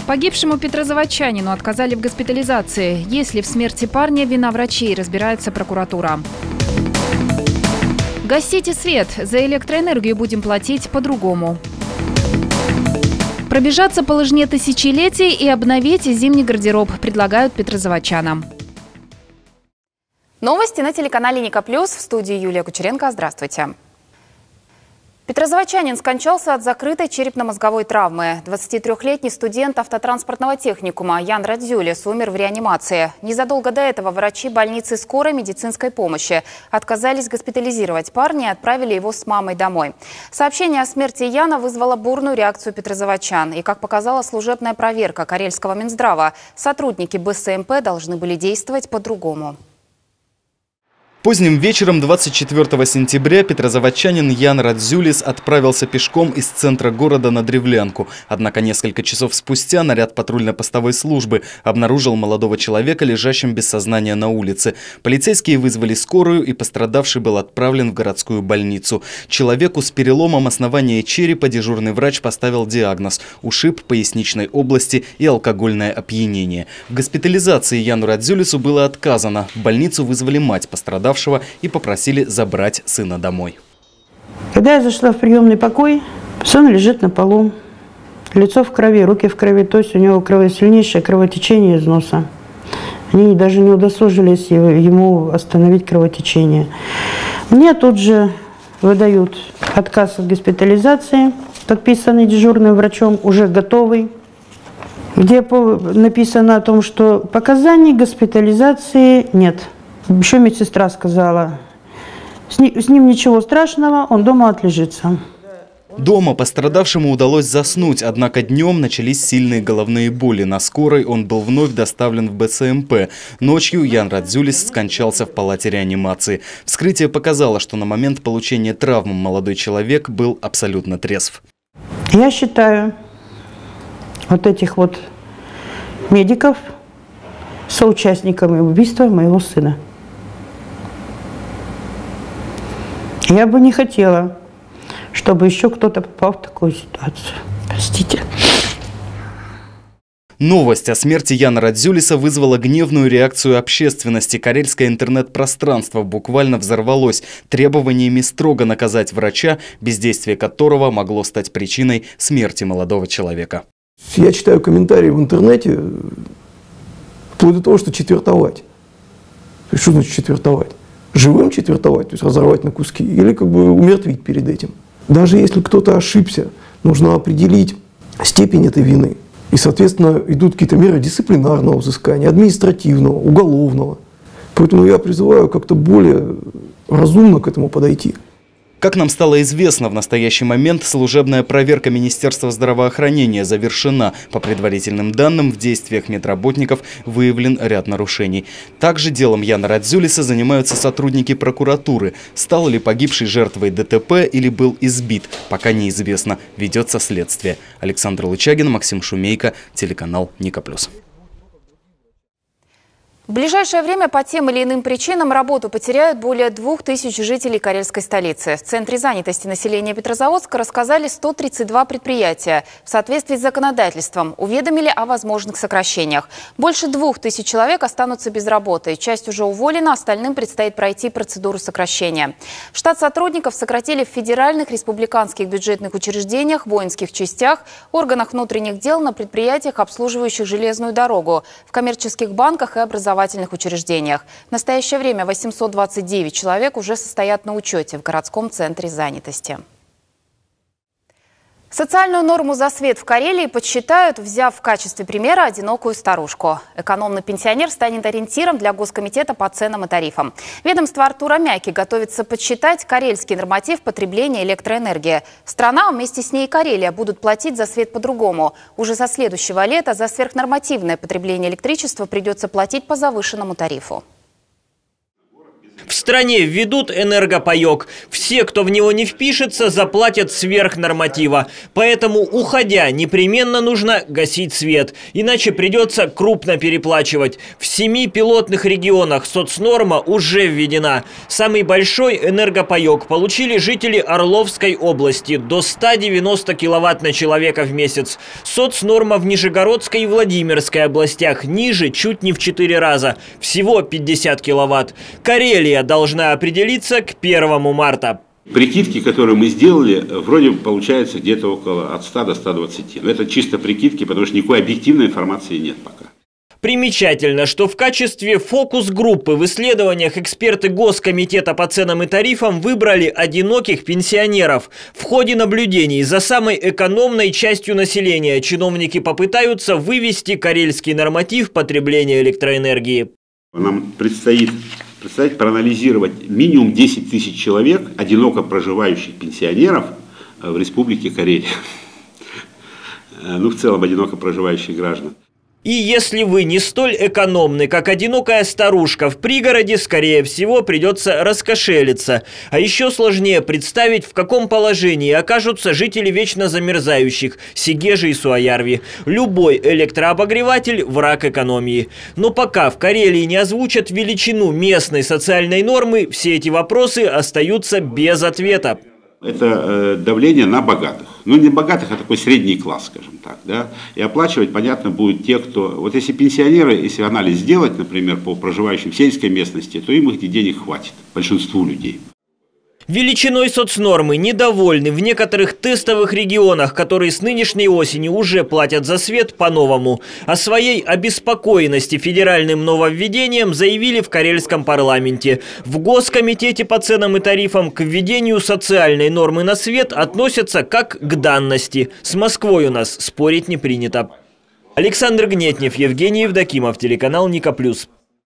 Погибшему петрозаводчанину отказали в госпитализации. Есть ли в смерти парня вина врачей, разбирается прокуратура. Гасите свет. За электроэнергию будем платить по-другому. Пробежаться по лыжне тысячелетий и обновить зимний гардероб предлагают петрозаводчанам. Новости на телеканале Ника Плюс. В студии Юлия Кучеренко. Здравствуйте. Петрозаводчанин скончался от закрытой черепно-мозговой травмы. 23-летний студент автотранспортного техникума Ян Радзюлис умер в реанимации. Незадолго до этого врачи больницы скорой медицинской помощи отказались госпитализировать парня и отправили его с мамой домой. Сообщение о смерти Яна вызвало бурную реакцию петрозаводчан. И, как показала служебная проверка Карельского Минздрава, сотрудники БСМП должны были действовать по-другому. Поздним вечером 24 сентября петрозаводчанин Ян Радзюлис отправился пешком из центра города на Древлянку. Однако несколько часов спустя наряд патрульно-постовой службы обнаружил молодого человека, лежащим без сознания на улице. Полицейские вызвали скорую, и пострадавший был отправлен в городскую больницу. Человеку с переломом основания черепа дежурный врач поставил диагноз – ушиб поясничной области и алкогольное опьянение. В госпитализации Яну Радзюлису было отказано. В больницу вызвали мать пострадавшего и попросили забрать сына домой. Когда я зашла в приемный покой, сын лежит на полу, лицо в крови, руки в крови, то есть у него сильнейшее кровотечение из носа. Они даже не удосужились ему остановить кровотечение. Мне тут же выдают отказ от госпитализации, подписанный дежурным врачом, уже готовый, где написано о том, что показаний госпитализации нет. Еще медсестра сказала, с ним ничего страшного, он дома отлежится. Дома пострадавшему удалось заснуть, однако днем начались сильные головные боли. На скорой он был вновь доставлен в БСМП. Ночью Ян Радзюлис скончался в палате реанимации. Вскрытие показало, что на момент получения травм молодой человек был абсолютно трезв. Я считаю вот этих вот медиков соучастниками убийства моего сына. Я бы не хотела, чтобы еще кто-то попал в такую ситуацию. Простите. Новость о смерти Яна Радзюлиса вызвала гневную реакцию общественности. Карельское интернет-пространство буквально взорвалось требованиями строго наказать врача, бездействие которого могло стать причиной смерти молодого человека. Я читаю комментарии в интернете, вплоть до того, что четвертовать. То есть, что значит четвертовать? Живым четвертовать, то есть разорвать на куски, или как бы умертвить перед этим. Даже если кто-то ошибся, нужно определить степень этой вины. И, соответственно, идут какие-то меры дисциплинарного взыскания, административного, уголовного. Поэтому я призываю как-то более разумно к этому подойти. Как нам стало известно, в настоящий момент служебная проверка Министерства здравоохранения завершена. По предварительным данным, в действиях медработников выявлен ряд нарушений. Также делом Яна Радзюлиса занимаются сотрудники прокуратуры. Стал ли погибший жертвой ДТП или был избит, пока неизвестно. Ведется следствие. Александр Лычагин, Максим Шумейко, телеканал Ника Плюс. В ближайшее время по тем или иным причинам работу потеряют более 2000 жителей карельской столицы. В Центре занятости населения Петрозаводска рассказали 132 предприятия. В соответствии с законодательством уведомили о возможных сокращениях. Больше 2000 человек останутся без работы. Часть уже уволена, остальным предстоит пройти процедуру сокращения. Штат сотрудников сократили в федеральных, республиканских бюджетных учреждениях, воинских частях, органах внутренних дел, на предприятиях, обслуживающих железную дорогу, в коммерческих банках и образовательных учреждениях. В настоящее время 829 человек уже состоят на учете в городском центре занятости. Социальную норму за свет в Карелии подсчитают, взяв в качестве примера одинокую старушку. Экономный пенсионер станет ориентиром для Госкомитета по ценам и тарифам. Ведомство Артура Мяки готовится подсчитать карельский норматив потребления электроэнергии. Страна, вместе с ней и Карелия, будут платить за свет по-другому. Уже со следующего лета за сверхнормативное потребление электричества придется платить по завышенному тарифу. В стране введут энергопаёк. Все, кто в него не впишется, заплатят сверх норматива. Поэтому, уходя, непременно нужно гасить свет. Иначе придется крупно переплачивать. В 7 пилотных регионах соцнорма уже введена. Самый большой энергопаёк получили жители Орловской области – до 190 киловатт на человека в месяц. Соцнорма в Нижегородской и Владимирской областях ниже чуть не в 4 раза. Всего 50 киловатт. Карелия должна определиться к 1 марта. Прикидки, которые мы сделали, вроде получается где-то около от 100 до 120. Но это чисто прикидки, потому что никакой объективной информации нет пока. Примечательно, что в качестве фокус-группы в исследованиях эксперты Госкомитета по ценам и тарифам выбрали одиноких пенсионеров. В ходе наблюдений за самой экономной частью населения чиновники попытаются вывести карельский норматив потребления электроэнергии. Нам предстоит проанализировать минимум 10 тысяч человек, одиноко проживающих пенсионеров в Республике Карелия. Ну, в целом, одиноко проживающих граждан. И если вы не столь экономны, как одинокая старушка в пригороде, скорее всего, придется раскошелиться. А еще сложнее представить, в каком положении окажутся жители вечно замерзающих Сегежи и Суоярви. Любой электрообогреватель – враг экономии. Но пока в Карелии не озвучат величину местной социальной нормы, все эти вопросы остаются без ответа. Это давление на богатых. Ну, не богатых, а такой средний класс, скажем так. Да? И оплачивать, понятно, будут те, кто... Вот если пенсионеры, если анализ сделать, например, по проживающим в сельской местности, то им этих денег хватит, большинству людей. Величиной соцнормы недовольны в некоторых тестовых регионах, которые с нынешней осени уже платят за свет по-новому. О своей обеспокоенности федеральным нововведением заявили в карельском парламенте. В Госкомитете по ценам и тарифам к введению социальной нормы на свет относятся как к данности. С Москвой у нас спорить не принято. Александр Гнетнев, Евгений Евдокимов, телеканал Ника Плюс.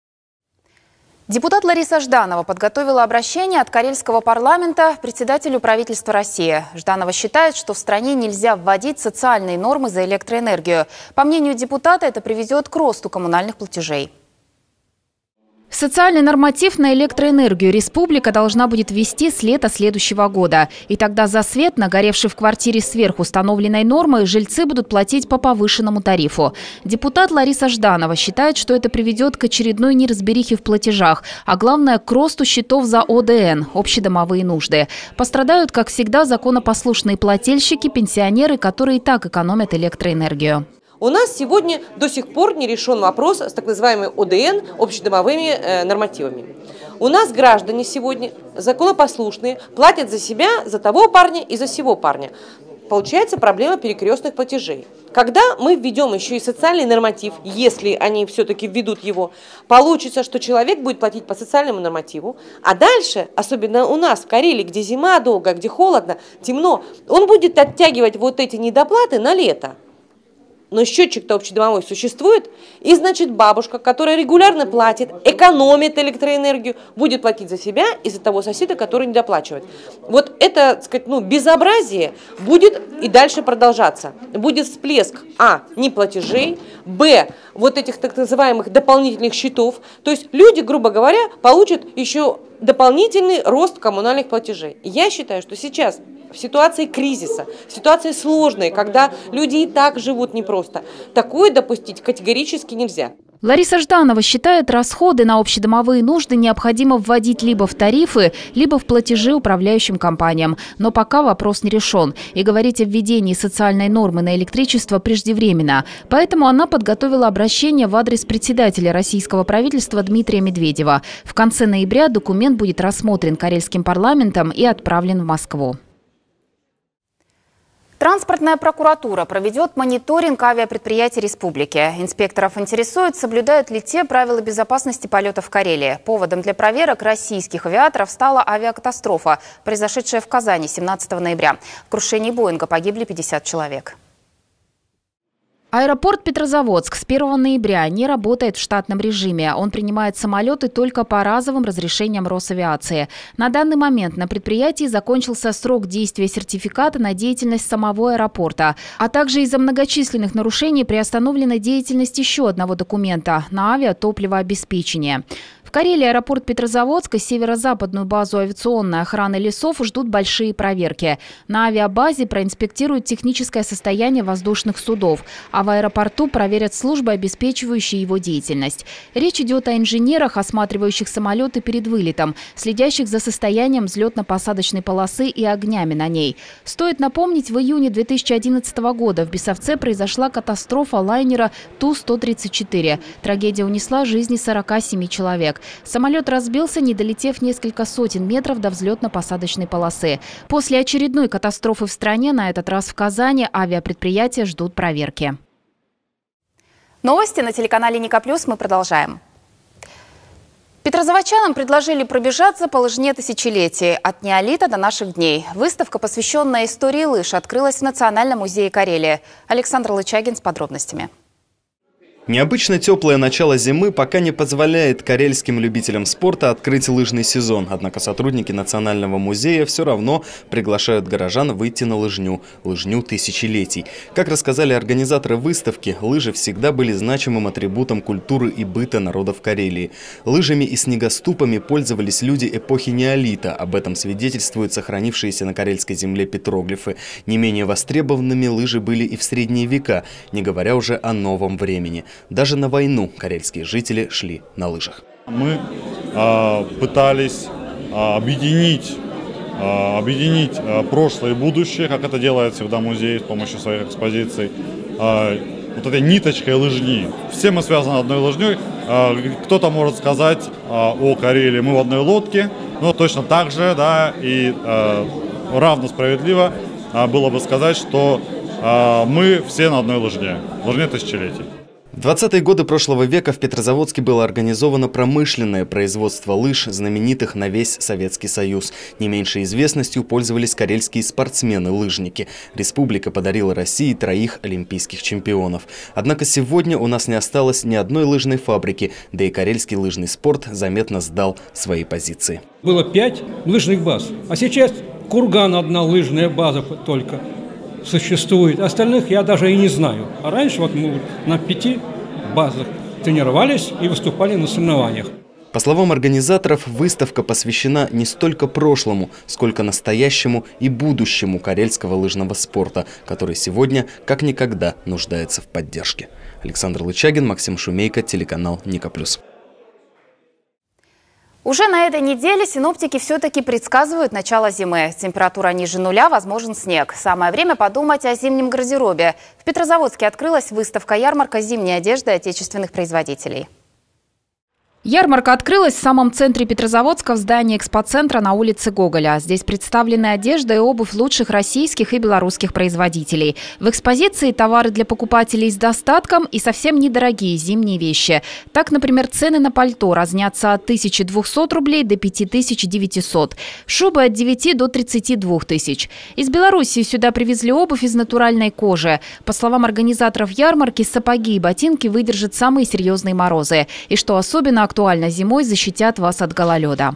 Депутат Лариса Жданова подготовила обращение от карельского парламента председателю правительства России. Жданова считает, что в стране нельзя вводить социальные нормы за электроэнергию. По мнению депутата, это приведет к росту коммунальных платежей. Социальный норматив на электроэнергию республика должна будет ввести с лета следующего года. И тогда за свет, нагоревший в квартире сверх установленной нормы, жильцы будут платить по повышенному тарифу. Депутат Лариса Жданова считает, что это приведет к очередной неразберихе в платежах, а главное – к росту счетов за ОДН – общедомовые нужды. Пострадают, как всегда, законопослушные плательщики, пенсионеры, которые и так экономят электроэнергию. У нас сегодня до сих пор не решен вопрос с так называемыми ОДН, общедомовыми нормативами. У нас граждане сегодня законопослушные, платят за себя, за того парня и за сего парня. Получается проблема перекрестных платежей. Когда мы введем еще и социальный норматив, если они все-таки введут его, получится, что человек будет платить по социальному нормативу, а дальше, особенно у нас в Карелии, где зима долго, где холодно, темно, он будет оттягивать вот эти недоплаты на лето. Но счетчик-то общедомовой существует, и значит бабушка, которая регулярно платит, экономит электроэнергию, будет платить за себя и за того соседа, который не доплачивает. Вот это, так сказать, безобразие будет и дальше продолжаться. Будет всплеск неплатежей, вот этих так называемых дополнительных счетов. То есть люди, грубо говоря, получат еще дополнительный рост коммунальных платежей. Я считаю, что сейчас в ситуации кризиса, в ситуации сложной, когда люди и так живут непросто, такое допустить категорически нельзя. Лариса Жданова считает, расходы на общедомовые нужды необходимо вводить либо в тарифы, либо в платежи управляющим компаниям. Но пока вопрос не решен. И говорить о введении социальной нормы на электричество преждевременно. Поэтому она подготовила обращение в адрес председателя российского правительства Дмитрия Медведева. В конце ноября документ будет рассмотрен карельским парламентом и отправлен в Москву. Транспортная прокуратура проведет мониторинг авиапредприятий республики. Инспекторов интересует, соблюдают ли те правила безопасности полета в Карелии. Поводом для проверок российских авиаторов стала авиакатастрофа, произошедшая в Казани 17 ноября. В крушении Боинга погибли 50 человек. Аэропорт Петрозаводск с 1 ноября не работает в штатном режиме. Он принимает самолеты только по разовым разрешениям Росавиации. На данный момент на предприятии закончился срок действия сертификата на деятельность самого аэропорта. А также из-за многочисленных нарушений приостановлена деятельность еще одного документа – на авиатопливообеспечение. В Карелии аэропорт Петрозаводск и северо-западную базу авиационной охраны лесов ждут большие проверки. На авиабазе проинспектируют техническое состояние воздушных судов, а в аэропорту проверят службы, обеспечивающие его деятельность. Речь идет о инженерах, осматривающих самолеты перед вылетом, следящих за состоянием взлетно-посадочной полосы и огнями на ней. Стоит напомнить, в июне 2011 года в Бесовце произошла катастрофа лайнера Ту-134. Трагедия унесла жизни 47 человек. Самолет разбился, не долетев несколько сотен метров до взлетно-посадочной полосы. После очередной катастрофы в стране, на этот раз в Казани, авиапредприятия ждут проверки. Новости на телеканале Ника Плюс мы продолжаем. Петрозаводчанам предложили пробежаться по лыжне тысячелетий от неолита до наших дней. Выставка, посвященная истории лыж, открылась в Национальном музее Карелии. Александр Лычагин с подробностями. Необычно теплое начало зимы пока не позволяет карельским любителям спорта открыть лыжный сезон. Однако сотрудники Национального музея все равно приглашают горожан выйти на лыжню тысячелетий. Как рассказали организаторы выставки, лыжи всегда были значимым атрибутом культуры и быта народов Карелии. Лыжами и снегоступами пользовались люди эпохи неолита. Об этом свидетельствуют сохранившиеся на карельской земле петроглифы. Не менее востребованными лыжи были и в средние века, не говоря уже о новом времени. Даже на войну карельские жители шли на лыжах. Мы пытались объединить прошлое и будущее, как это делает всегда музей с помощью своих экспозиций, вот этой ниточкой лыжни. Все мы связаны одной лыжней. Кто-то может сказать о Карелии: мы в одной лодке, но точно так же, да, и равно справедливо было бы сказать, что мы все на одной лыжне тысячелетий. В 20-е годы прошлого века в Петрозаводске было организовано промышленное производство лыж, знаменитых на весь Советский Союз. Не меньшей известностью пользовались карельские спортсмены-лыжники. Республика подарила России 3 олимпийских чемпионов. Однако сегодня у нас не осталось ни одной лыжной фабрики, да и карельский лыжный спорт заметно сдал свои позиции. Было 5 лыжных баз, а сейчас Курган одна лыжная база только существует. Остальных я даже и не знаю. А раньше вот мы на 5 базах тренировались и выступали на соревнованиях. По словам организаторов, выставка посвящена не столько прошлому, сколько настоящему и будущему карельского лыжного спорта, который сегодня как никогда нуждается в поддержке. Александр Лычагин, Максим Шумейко, телеканал Ника Плюс. Уже на этой неделе синоптики все-таки предсказывают начало зимы. Температура ниже нуля, возможен снег. Самое время подумать о зимнем гардеробе. В Петрозаводске открылась выставка-ярмарка зимней одежды отечественных производителей. Ярмарка открылась в самом центре Петрозаводска в здании экспоцентра на улице Гоголя. Здесь представлены одежда и обувь лучших российских и белорусских производителей. В экспозиции товары для покупателей с достатком и совсем недорогие зимние вещи. Так, например, цены на пальто разнятся от 1200 рублей до 5900. Шубы от 9 до 32 тысяч. Из Белоруссии сюда привезли обувь из натуральной кожи. По словам организаторов ярмарки, сапоги и ботинки выдержат самые серьезные морозы. И что особенно актуально зимой, защитят вас от гололеда.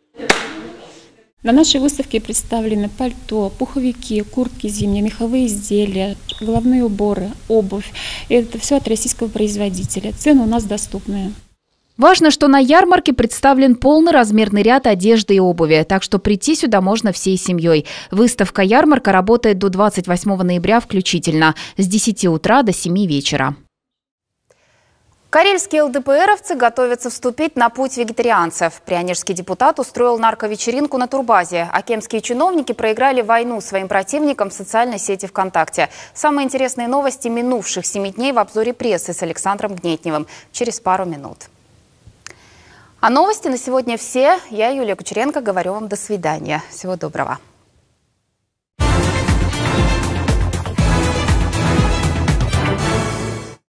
На нашей выставке представлены пальто, пуховики, куртки зимние, меховые изделия, головные уборы, обувь. Это все от российского производителя. Цены у нас доступные. Важно, что на ярмарке представлен полный размерный ряд одежды и обуви, так что прийти сюда можно всей семьей. Выставка-ярмарка работает до 28 ноября включительно, с 10 утра до 7 вечера. Карельские ЛДПРовцы готовятся вступить на путь вегетарианцев. Прионежский депутат устроил нарковечеринку на турбазе, а кемские чиновники проиграли войну своим противникам в социальной сети ВКонтакте. Самые интересные новости минувших 7 дней в обзоре прессы с Александром Гнетневым через пару минут. А новости на сегодня все. Я, Юлия Кучеренко, говорю вам до свидания. Всего доброго.